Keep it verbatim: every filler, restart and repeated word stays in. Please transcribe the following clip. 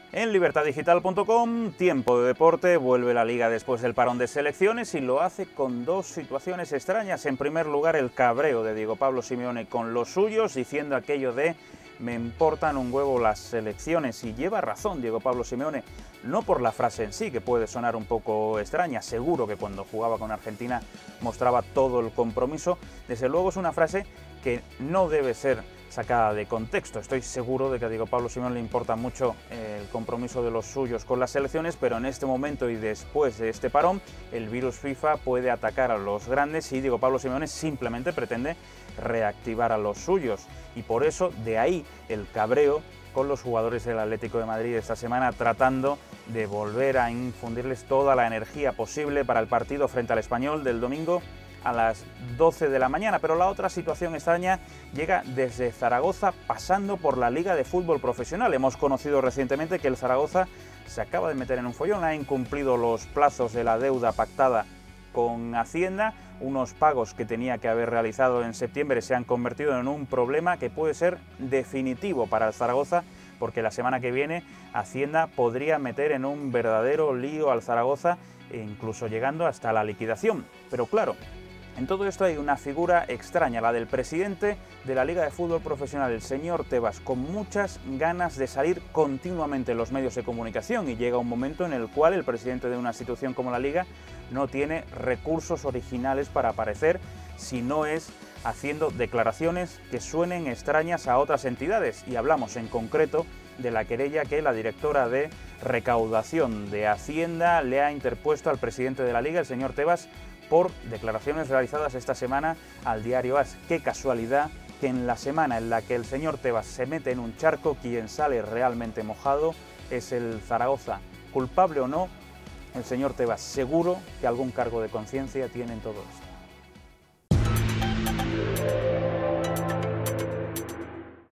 En libertad digital punto com, tiempo de deporte, vuelve la Liga después del parón de selecciones y lo hace con dos situaciones extrañas. En primer lugar, el cabreo de Diego Pablo Simeone con los suyos, diciendo aquello de me importan un huevo las selecciones, y lleva razón Diego Pablo Simeone, no por la frase en sí, que puede sonar un poco extraña, seguro que cuando jugaba con Argentina mostraba todo el compromiso, desde luego es una frase que no debe ser sacada de contexto. Estoy seguro de que a Diego Pablo Simeone le importa mucho el compromiso de los suyos con las selecciones, pero en este momento y después de este parón, el virus FIFA puede atacar a los grandes y Diego Pablo Simeone simplemente pretende reactivar a los suyos. Y por eso, de ahí el cabreo con los jugadores del Atlético de Madrid esta semana, tratando de volver a infundirles toda la energía posible para el partido frente al Español del domingo a las doce de la mañana, pero la otra situación extraña llega desde Zaragoza, pasando por la Liga de Fútbol Profesional. Hemos conocido recientemente que el Zaragoza se acaba de meter en un follón, ha incumplido los plazos de la deuda pactada con Hacienda, unos pagos que tenía que haber realizado en septiembre se han convertido en un problema que puede ser definitivo para el Zaragoza, porque la semana que viene Hacienda podría meter en un verdadero lío al Zaragoza, e incluso llegando hasta la liquidación. Pero claro, en todo esto hay una figura extraña, la del presidente de la Liga de Fútbol Profesional, el señor Tebas, con muchas ganas de salir continuamente en los medios de comunicación, y llega un momento en el cual el presidente de una institución como la Liga no tiene recursos originales para aparecer, si no es haciendo declaraciones que suenen extrañas a otras entidades, y hablamos en concreto de la querella que la directora de recaudación de Hacienda le ha interpuesto al presidente de la Liga, el señor Tebas, por declaraciones realizadas esta semana al diario AS. Qué casualidad que en la semana en la que el señor Tebas se mete en un charco, quien sale realmente mojado es el Zaragoza. Culpable o no, el señor Tebas seguro que algún cargo de conciencia tiene en todo esto.